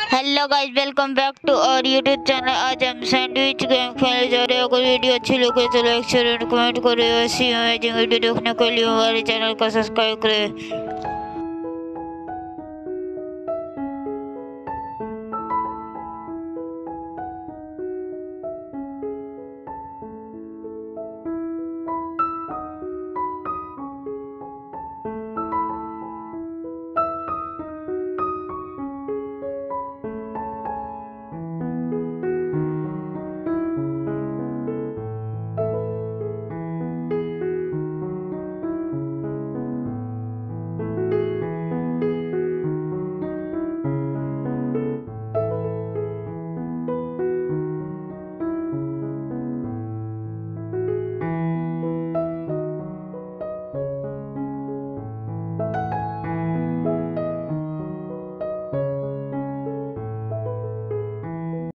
Hello guys, welcome back to our YouTube channel. आज हम sandwich game खेलने जा रहे हैं। अगर वीडियो अच्छी लगे तो लाइक शेयर एंड कमेंट करें। ऐसी अमेजिंग वीडियो देखने के लिए हमारे चैनल को सब्सक्राइब करें।